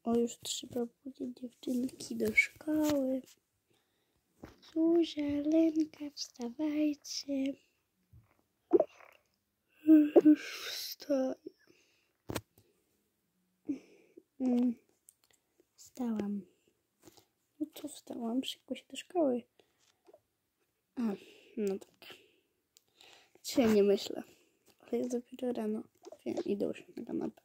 O, już trzeba budzić dziewczynki do szkoły. Zuzia, Lenka, wstawajcie. Już wstaję. Wstałam. No to wstałam, szybko się do szkoły. A, no tak. Dzisiaj nie myślę. Ale jest dopiero rano. Wiem, idę już na kanapę.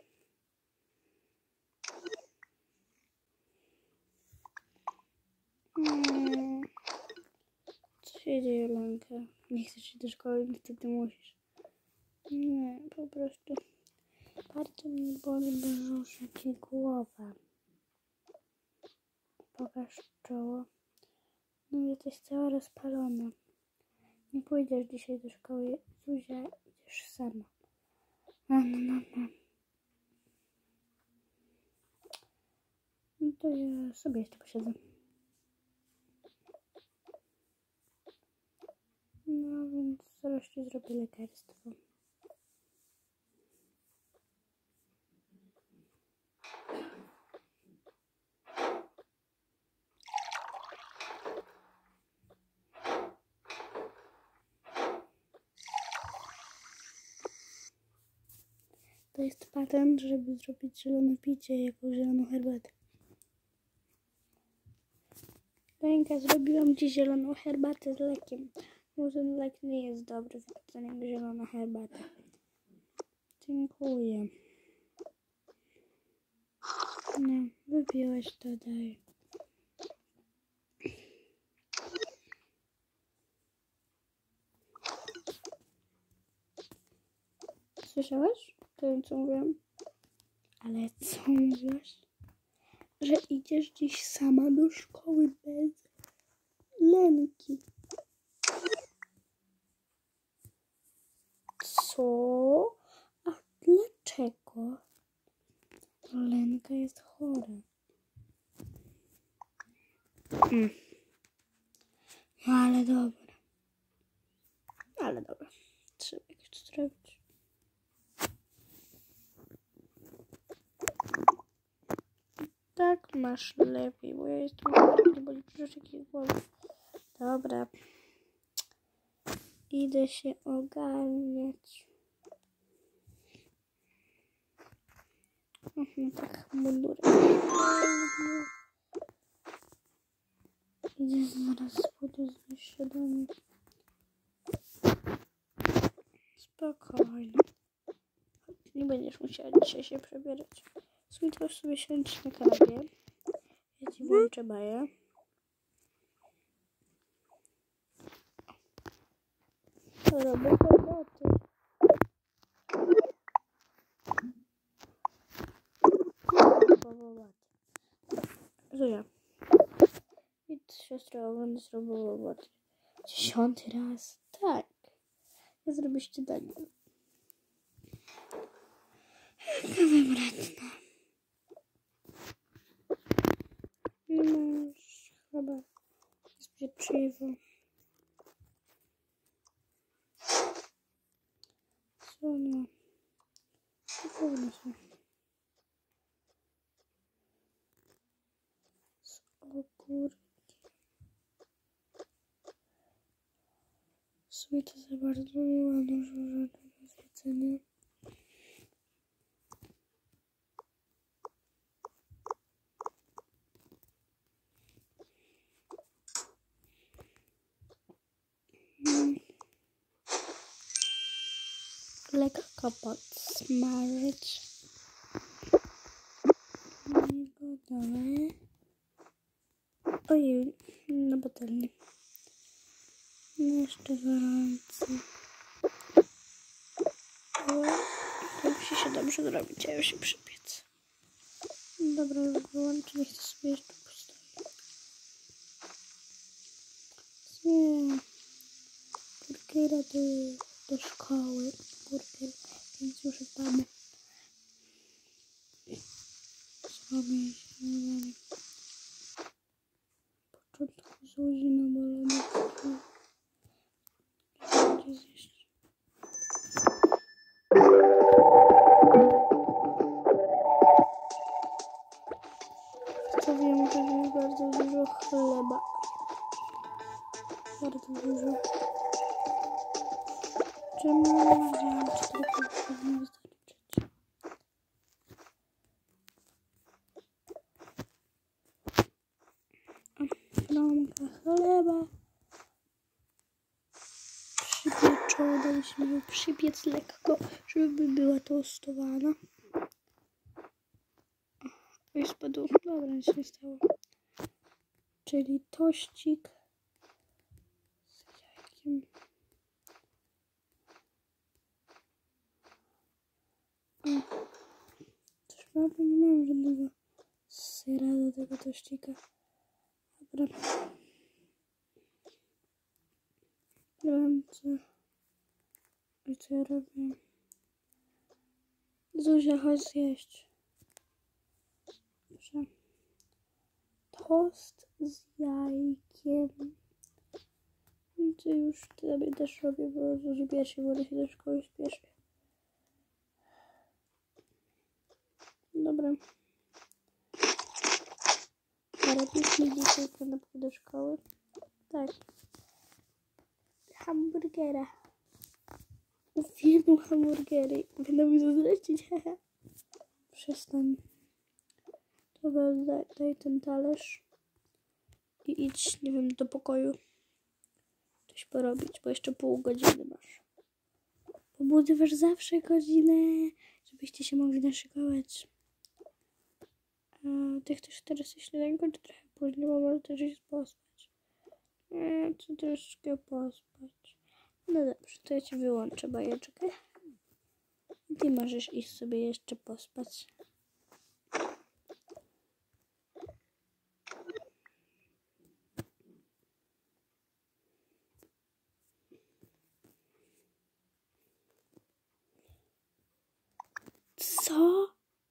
Co się dzieje, Lenka? Nie chcesz iść do szkoły, niestety musisz. Nie, po prostu bardzo mnie boli brzuszek i głowa. Pokaż czoło. No jesteś cała rozpalona. Nie pójdziesz dzisiaj do szkoły, Zuzia, idziesz sama. No. No to ja sobie jeszcze posiedzę. No więc zaraz ci zrobię lekarstwo. To jest patent, żeby zrobić zielone picie, jako zieloną herbatę. Lenka, zrobiłam ci zieloną herbatę z lekiem. Może ten lek nie jest dobry, wyprzedzeniem zielona herbata. Dziękuję. No, wypiłeś to, daj. Słyszałeś? To co mówiłam? Ale co mówiłaś? Że idziesz dziś sama do szkoły bez Lenki. Co? A dlaczego? Lenka jest chora. No ale dobra. Trzeba jakoś to zrobić. Tak masz lepiej, bo ja jestem nie boli brzuszek i głowa. Dobra. Idę się ogarniać. Tak, mundurek. Idę zaraz pójdę z śniadanie. Spokojnie. Nie będziesz musiała dzisiaj się przebierać. W sumie to już sobie siądź na kanapie. Ja ci włączę baję. Robię herbaty. Zuzia. Idź siostra oglądać roboty. 10. raz. Tak. Ja zrobię śniadanie. Kawa bratna. Masz chyba z pieczywo. Słona. Pełno są. Z ogórki. W sumie to za bardzo nie ma dużo żadnego zlecenia. Lekko podsmażyć. I gotowe. Ojej, na patelni. Jeszcze gorąco. To musi się dobrze zrobić, a już się przypiec. Dobra, już wyłączę, niech to sobie jeszcze postoi. Nie. Burgera do szkoły. Burger, więc już mamy. Zrobię śniadanie. Początku Zuzi na balonie. Będzie zjeść. była przypieczona. Musimy ją przypiec lekko, żeby była tostowana. Oj, spadł. Dobra, nic nie stało. Czyli tościk z jajkiem. Też chyba nie mam żadnego sera do tego tościka. Dobra. Nie wiem co ja robię. Zuzia, chodź zjeść. Dobrze. Tost z jajkiem. To już sobie też robię, bo Zuzi pierwszy, bo się do szkoły śpieszy. Dobra. A robisz mi dzisiaj kanapkę do szkoły? Tak. Hamburgera. Uwielbiam hamburgery. Będę mi zazdrościć. Przestań. Dobra, daj ten talerz. I idź, nie wiem, do pokoju. Coś porobić, bo jeszcze pół godziny masz. Pobudziwasz zawsze godzinę, żebyście się mogli naszykować. Ty chcesz teraz śniadanko, czy trochę później, bo może też iść pospać? Czy troszkę pospać? No dobrze, to ja ci wyłączę bajeczkę. I ty możesz iść sobie jeszcze pospać. Co?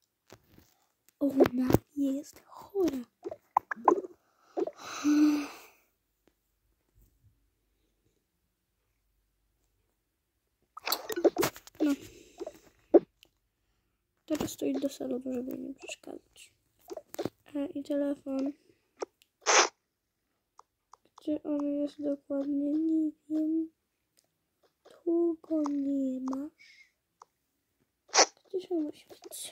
Ona jest chora. No. Teraz to idź do salonu, żeby nie przeszkadzać. I telefon. Gdzie on jest dokładnie? Nie wiem. Tu go nie masz. Gdzieś on musi być?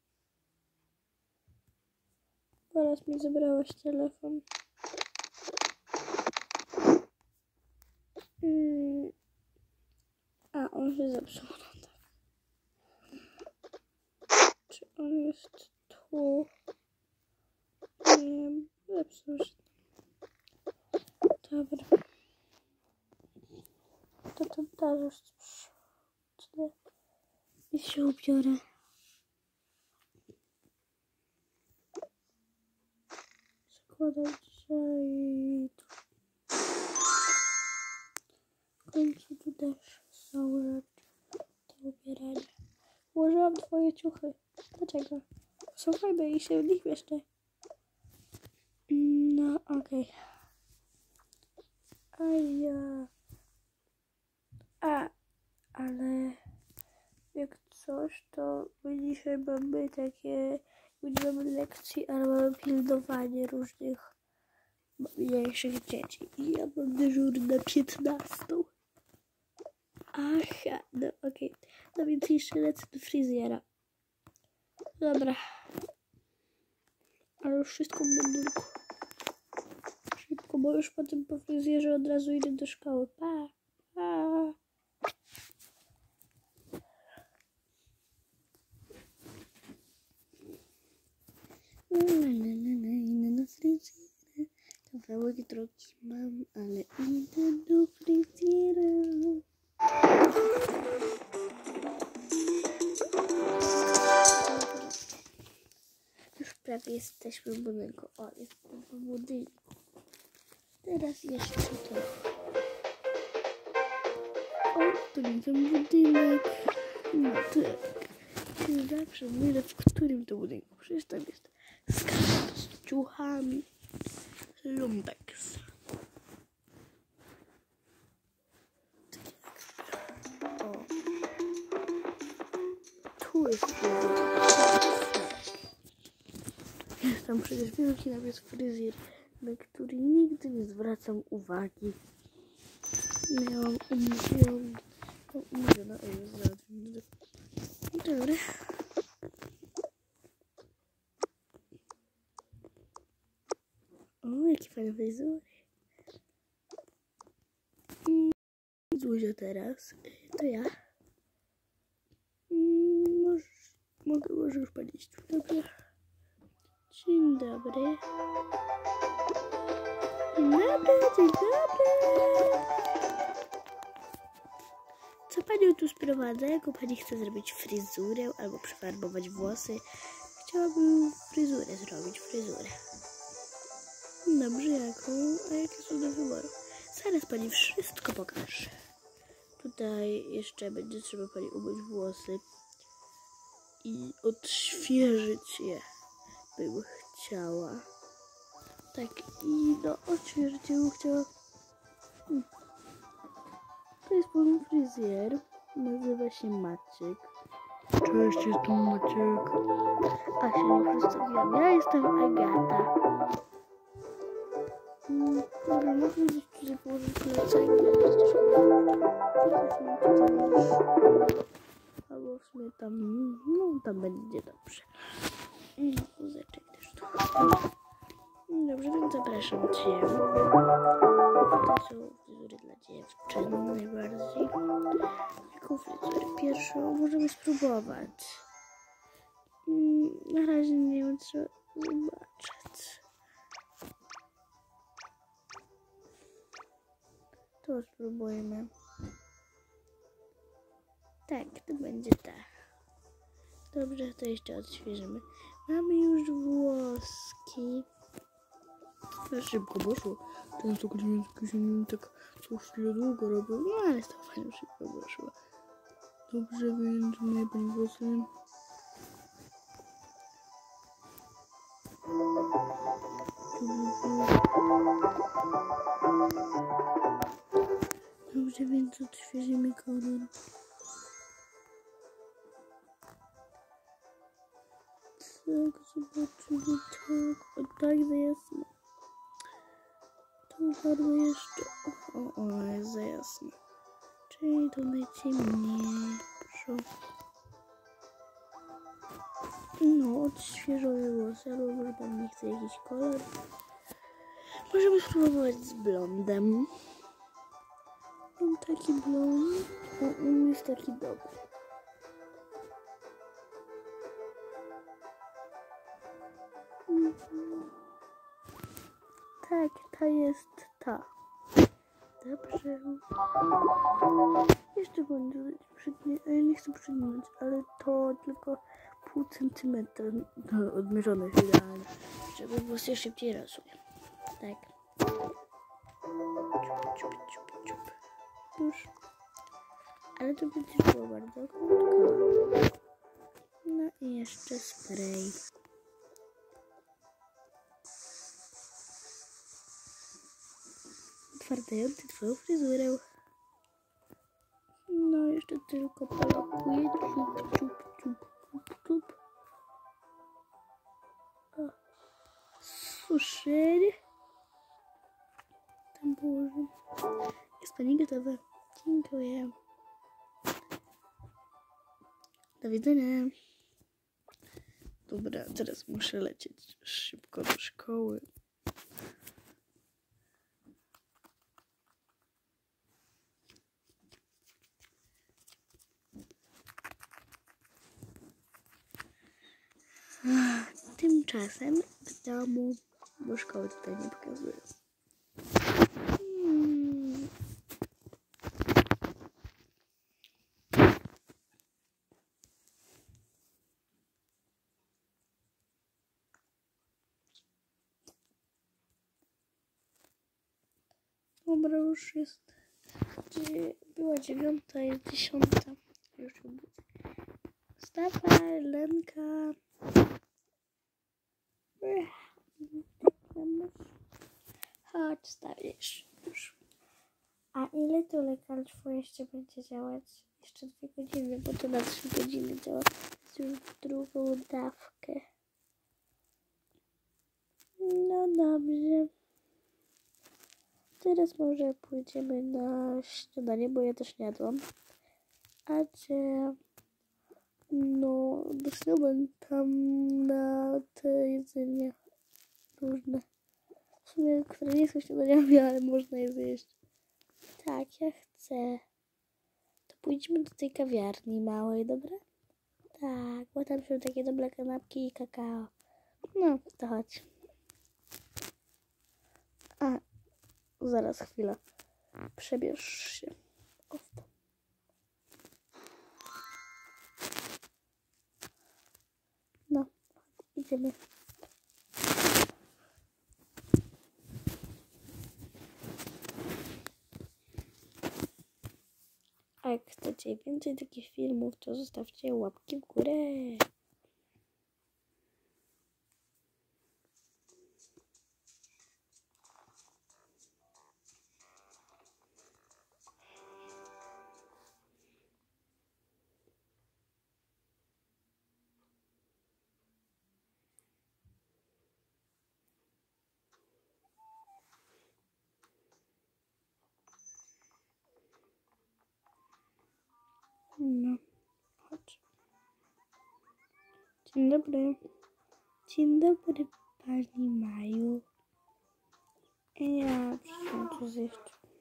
Teraz mi zabrałaś telefon. A, on się zepsuł. No tak. Czy on jest tu? Nie, zepsuł się. Dobra. To ten talerz sprzątnę i się ubiorę. Zakładam dzisiaj. W końcu tu też są rzeczy do ubierania. Ułożyłam twoje ciuchy. Dlaczego? Są fajne i się w nich mieszczę. No, okej. A ja... ale jak coś, to my dzisiaj mamy takie... Nie mamy lekcji, ale mamy pilnowanie różnych mniejszych dzieci. I ja mam dyżur na 15. Aha, no okej. No więc jeszcze lecę do fryzjera. Dobra. Ale już wszystko w mundurku. Szybko, bo już potem po fryzjerze od razu idę do szkoły. Pa! Pa! Idę do fryzjera. Kawałek drogi mam, ale idę do fryzjera. Już prawie jesteśmy w budynku. O, jestem w budynku. Teraz jeszcze to. O, to nie ten budynek. No tak. Czyli zawsze mówię, w którym to budynku. Przecież tam jest sklep z ciuchami. Lumbex. O. Tu jest budynek. Jest tam przecież wielki nawias fryzjer, na który nigdy nie zwracam uwagi. Miałam umówione. Dobra. O, jakie fajne fryzury. Zuzia teraz. To ja. Może już pan iść. Dobrze. Dzień dobry. Dzień dobry. Co panią tu sprowadza? Jaką pani chce zrobić fryzurę albo przefarbować włosy? Chciałabym fryzurę zrobić, Dobrze, jaką? A jakie są do wyboru? Zaraz pani wszystko pokażę. Tutaj jeszcze będzie trzeba pani umyć włosy i odświeżyć je, bym chciała. Tak, i odświeżyć je bym chciała. To jest pan fryzjer, nazywa się Maciek. Cześć, jestem Maciek. A się nie przedstawiłam, ja jestem Agata. Dobra, można gdzieś tutaj położyć plecak. Albo w sumie tam będzie dobrze. Wózeczek też tu. Dobrze, więc zapraszam cię. To są fryzury dla dziewczyn najbardziej. Jaką fryzurę pierwszą możemy spróbować? Na razie nie wiem, co zobaczyć. To spróbujmy. Tak, to będzie ta. Dobrze, to jeszcze odświeżymy. Mamy już włoski. Szybko poszło. Często klientki się tak co chwilę długo robią. No ale z tą fajną szybko poszło. Dobrze, więc myję pani włosy. Dobrze, więc odświeżymy kolor. Tak, zobaczymy, tak. O, tak, za jasno. Tą farbę jeszcze. O, jest za jasno. Czyli to najciemniejszą. No, odświeżone włosy, albo może pan nie chce jakiś kolor. Możemy spróbować z blondem. Mam taki blond. On jest taki dobry. Tak, ta jest ta. Dobrze. Jeszcze będzie nie chcę przydnąć, ale to tylko pół centymetra odmierzone idealnie, żeby włosy szybciej rosły. Tak. Ciup. Już. Ale to będzie było bardzo krótko. No i jeszcze spray. Otwardający twoją fryzurę. No jeszcze tylko polakuję. Ciup. O. Suszer. Tam położę. Jest pani gotowa. Dziękuję. Do widzenia. Dobra, teraz muszę lecieć szybko do szkoły. Tymczasem w domu, bo szkoły tutaj nie pokazują. Dobra, już jest. Była 9, jest 10. Już się budzę. Wstawaj, Lenka. Chodź, wstawisz już. A ile to lekarstwo jeszcze będzie działać? Jeszcze 2 godziny, bo to na 3 godziny działa. Jest już drugą dawkę. No dobrze. Teraz może pójdziemy na śniadanie, bo ja też nie jadłam. A cię... No, dostałem tam na te jedzenie różne. W sumie, które nie są śniadaniami, ale można je zjeść. Tak, ja chcę. pójdźmy do tej kawiarni małej, dobra? Tak, bo tam są takie dobre kanapki i kakao. No, to chodź. A, zaraz, chwilę. Przebierz się. O, w to. No, idziemy. A jak chcecie więcej takich filmów, to zostawcie łapki w górę. No, chodź. Dzień dobry. Dzień dobry, pani Maju. Ja przyszłam tu zjeść.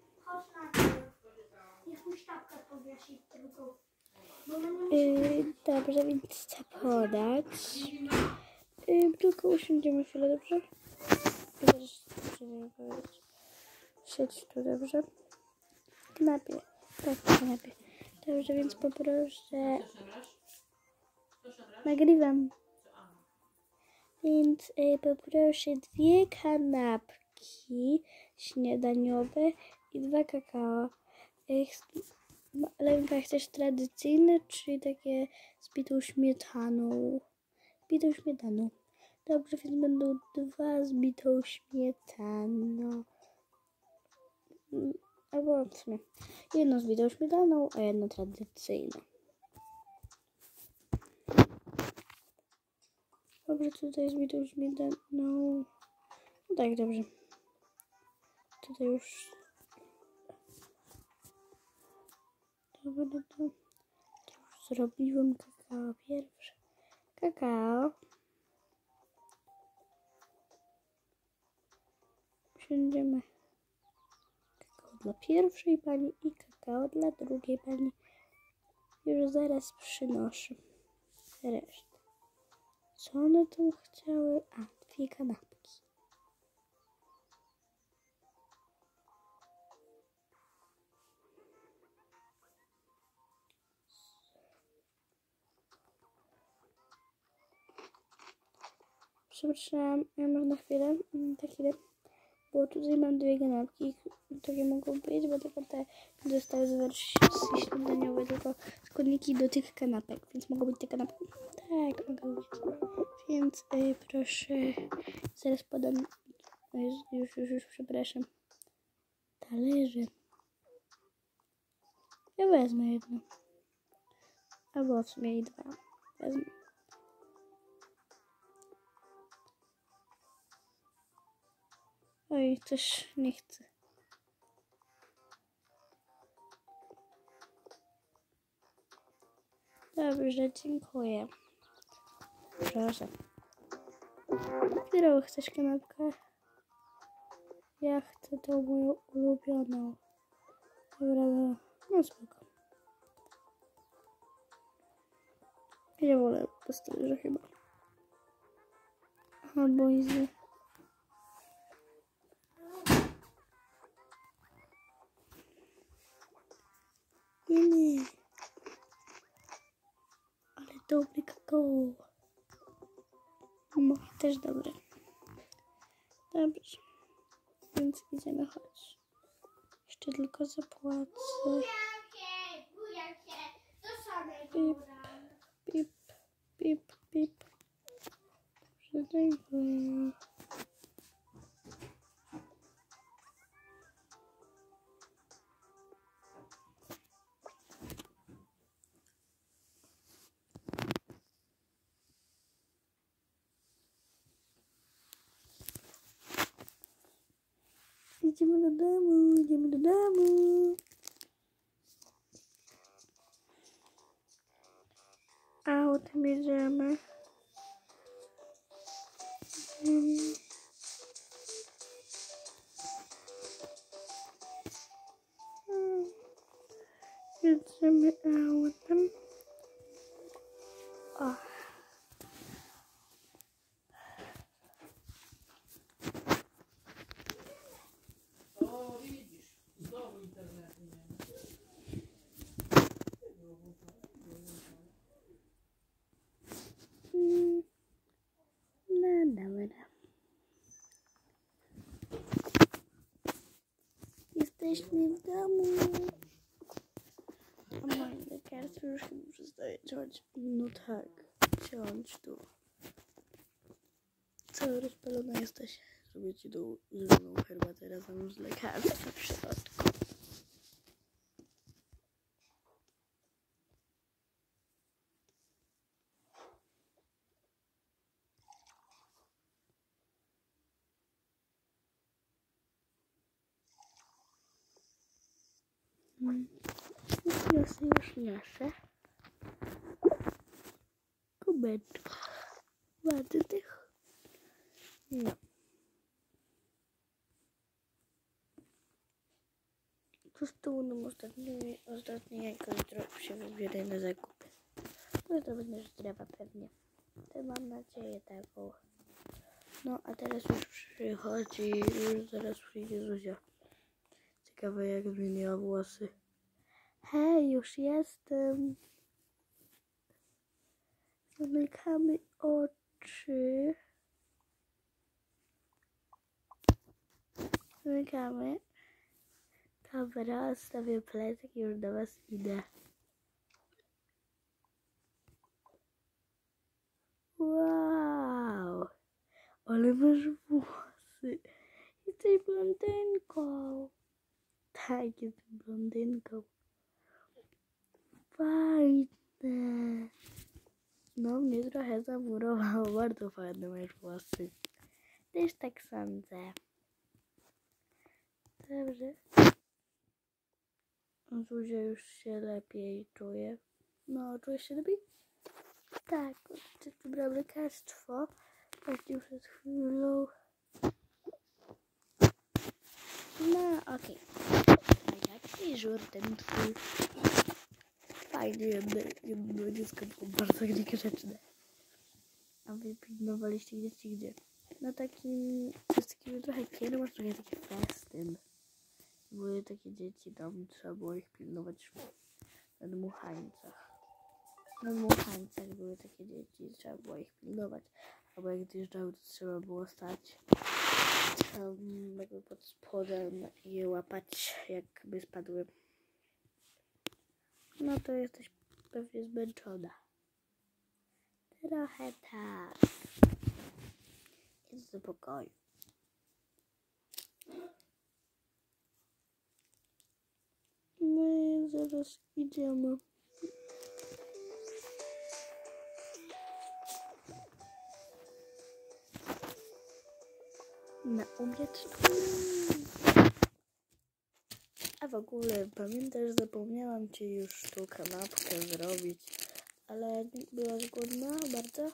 Niech mi sztabkę powiesi tylko. Dobrze, więc chcę podać. Tylko usiądziemy chwilę, dobrze? Zaraz musimy powiedzieć. Siedź tu, dobrze? W kanapie. Tak, w kanapie. Dobrze, więc poproszę. Nagrywam. Więc poproszę 2 kanapki śniadaniowe i 2 kakao. Lenka, chcesz tradycyjne, czy takie z bitą śmietaną? Bitą śmietaną. Dobrze, więc będą 2 z bitą śmietaną. Albo w sumie jedno z bitą śmietaną, a jedno tradycyjne. Dobrze, tutaj z bitą śmietaną. No tak, dobrze. Tutaj już. Dobra, to już zrobiłem kakao pierwsze. Kakao. Usiądziemy. Kakao dla pierwszej pani i kakao dla drugiej pani. Już zaraz przynoszę resztę. Co one tu chciały? A, 2 kanapki. Przepraszam, ja może na chwilę, bo tutaj mam 2 kanapki, które mogą być, bo tylko te zostały z wersji śniadaniowej, tylko składniki do tych kanapek, więc mogą być te kanapki? Tak, mogą być. Więc proszę, zaraz podam, już, przepraszam, talerze. Ja wezmę jedno, albo w sumie i 2, wezmę. Oj, też nie chcę. Dobrze, dziękuję. Proszę. Którą chcesz kanapkę? Ja chcę tą moją ulubioną. Dobra, no spoko. Ja wolę postawię, że chyba. Albo easy. Nie. Ale dobry kakao. Moje też dobre. Dobrze. Więc idziemy, chodź. Jeszcze tylko zapłacę. Pip, pip, pip, pip. Dobrze, dziękuję. Idziemy do domu. Autem jedziemy. Jedziemy Jesteśmy w domu. A moje lekarstwo już chyba przestaje działać. No tak, ciąć tu. Cała rozpalona jesteś. Zrobię ci tą zieloną herbatę razem z lekarstwem w środku. Już niosę. Kubeczko. Bardzo tych. No. Po prostu nam ostatnie jajko jutro się wybieraj na zakupy. No to będziesz zdrowa pewnie. To mam nadzieję taką. No a teraz już przychodzi, już zaraz przyjdzie Zuzia. Ciekawe jak zmieniła włosy. Hej, już jestem. Zamykamy oczy. Zamykamy. Dobra, odstawię plecak i już do was idę. Wow, ale masz włosy. Jesteś blondynką. Tak, jestem blondynką. Fajne. No, mnie trochę zamurowało. Bardzo fajne masz włosy. Też tak sądzę. Dobrze. Zuzia już się lepiej czuje. No, czujesz się lepiej? Tak, wybrałam lekarstwo. Właśnie przed chwilą. No, okej. A jaki żur ten twój? Fajnie, jedno dziecko było bardzo niegrzeczne. A wy pilnowaliście gdzie? No takim, to jest takim trochę kierunek, trochę taki festyn. Były takie dzieci, tam trzeba było ich pilnować na dmuchańcach. Na dmuchańcach były takie dzieci, trzeba było ich pilnować. Albo jak zjeżdżały, to trzeba było stać tam jakby pod spodem i je łapać, jakby spadły. No to jesteś pewnie zmęczona. Trochę tak. Idź do pokoju. My zaraz idziemy. Na obiad. A w ogóle pamiętasz, zapomniałam ci już tą kanapkę zrobić, ale byłaś głodna bardzo?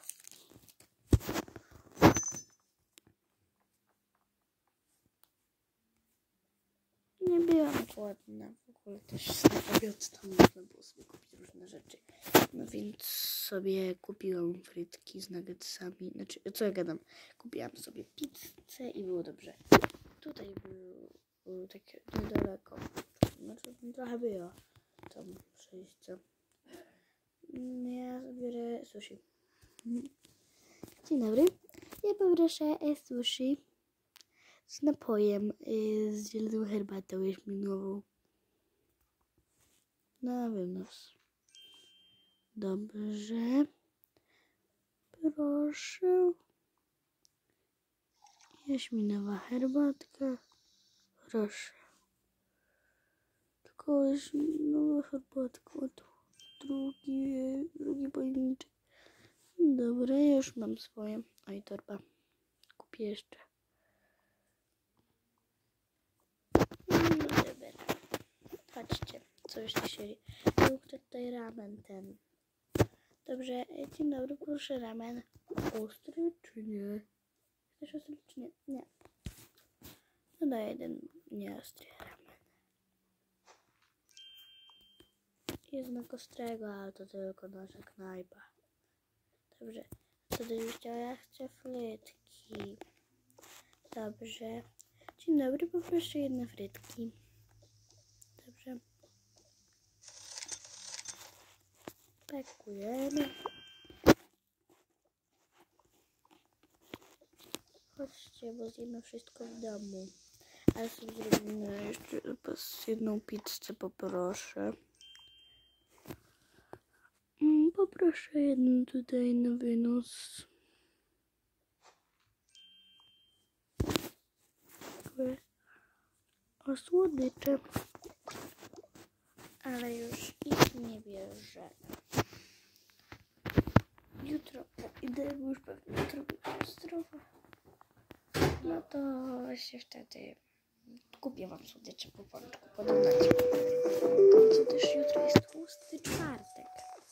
Nie byłam głodna. W ogóle też na obiad tam można było sobie kupić różne rzeczy. No więc sobie kupiłam frytki z nuggetsami. Znaczy, co ja gadam? Kupiłam sobie pizzę i było dobrze. Tutaj był tak niedaleko. Znaczy, trochę było tam przejście. Ja biorę sushi. Dzień dobry. Ja poproszę sushi z napojem, z zieloną herbatą jaśminową. Na wynos. Dobrze. Proszę. Jaśminowa herbatka. Proszę. Tylko jaśminowa herbatka. Drugi pojemniczek. Dobra, ja już mam swoje. Oj, torba. Kupię jeszcze. No dobra. Chodźcie. Co już chcieli? Był tutaj ramen ten. Dobrze, dzień dobry, proszę ramen. Ostry czy nie? Chcesz ostry czy nie? Nie. No daj jeden nieostry ramen. Jednak ostrego, ale to tylko nasza knajpa. Dobrze, co ty byś chciała? Ja chcę frytki. Dobrze. Dzień dobry, poproszę jedne frytki. Dobrze. Pakujemy. Chodźcie, bo zjemy wszystko w domu. Ale sobie zrobimy jeszcze jedną pizzę, poproszę. Poproszę jedną tutaj na wynos. O słodycze. Ale już ich nie bierze. Jutro idę, bo już pewnie jutro będzie zdrowa. No to właśnie wtedy kupię wam słodycze po pączku, po donacie. Co też jutro jest tłusty czwartek.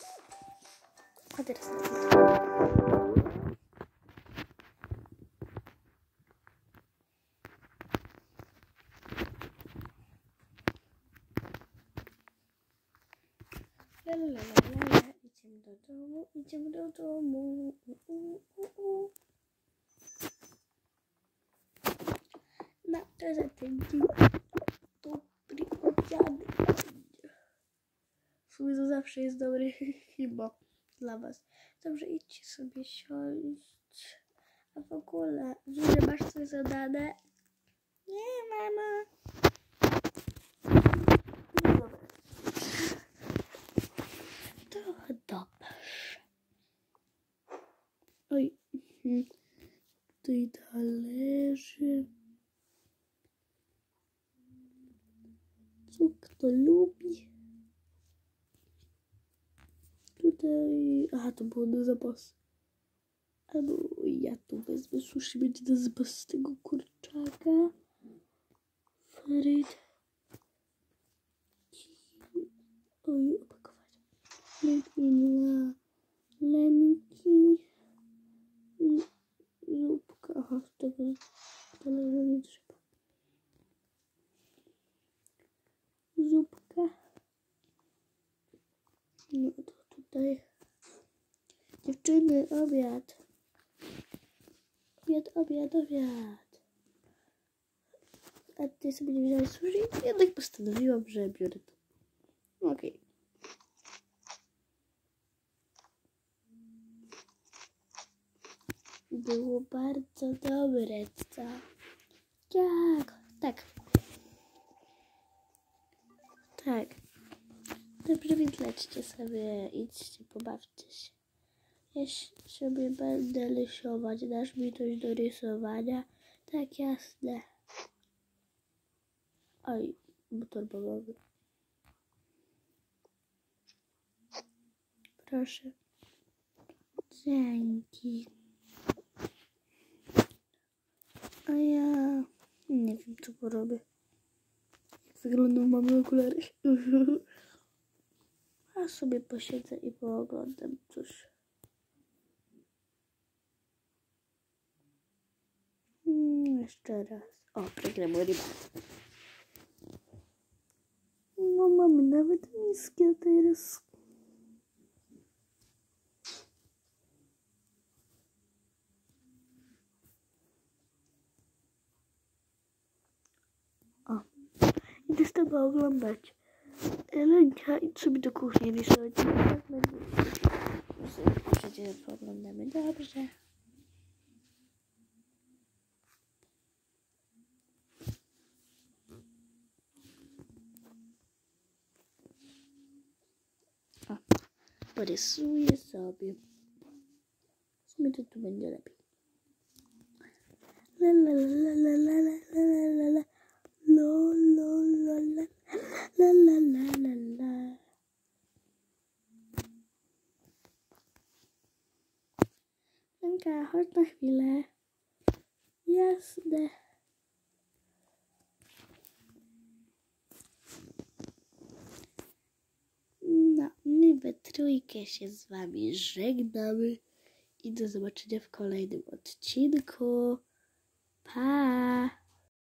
A teraz idziemy do domu. Na ten dzień dobry obiadek. W sumie to zawsze jest dobry chyba dla was. Dobrze, idźcie sobie siąść. A w ogóle, Zuzia, masz coś zadane? Nie, mama. No dobra. To dobrze. Oj, tutaj talerze. Co kto lubi? Tutaj... Aha, to było na zapas. Albo ja tu wezmę sushi, będzie na zapas z tego kurczaka. Fryt. Oj, opakować. Dla Lenki. I zupka. Aha, z tego talerza nie trzeba. Zupka. No to tutaj. Dziewczyny, obiad. Obiad. A ty sobie nie wziąłeś sushi? Jednak postanowiłam, że biorę to. Okej. Było bardzo dobre, co? Tak. Dobrze, więc lećcie sobie, idźcie, pobawcie się. Ja sobie będę rysować. Dasz mi coś do rysowania? Tak, jasne. Oj, motor bawowy. Proszę. Dzięki. A ja nie wiem, co porobię. Jak wyglądał mamy okulary. A sobie posiedzę i pooglądam coś. Jeszcze raz. O, program rybat. No, mamy nawet miskę teraz. O, idę z tego oglądać. Lenka, idź sobie do kuchni rysować. Przecież pooglądamy. Dobrze. O, porysuję sobie. W sumie to tu będzie lepiej. La la la la la la la la la. Lo lo la la la la la la la. Lenka, chodź na chwilę. Jasne. No, my we trójkę się z wami żegnamy i do zobaczenia w kolejnym odcinku. Pa!